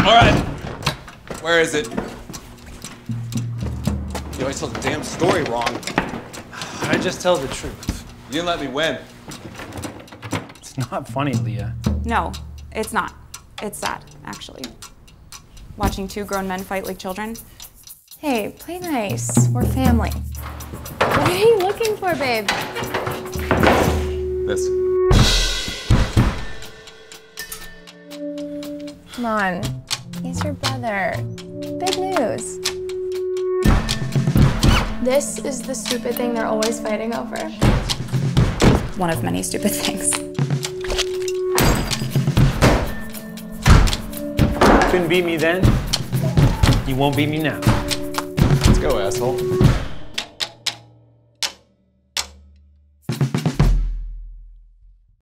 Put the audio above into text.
right. Where is it? You always tell the damn story wrong. I just tell the truth. You didn't let me win. It's not funny, Leah. No, it's not. It's sad, actually. Watching two grown men fight like children. Hey, play nice. We're family. What are you looking for, babe? This. Come on. He's your brother. Big news. This is the stupid thing they're always fighting over. One of many stupid things. Couldn't beat me then. You won't beat me now. Let's go, asshole.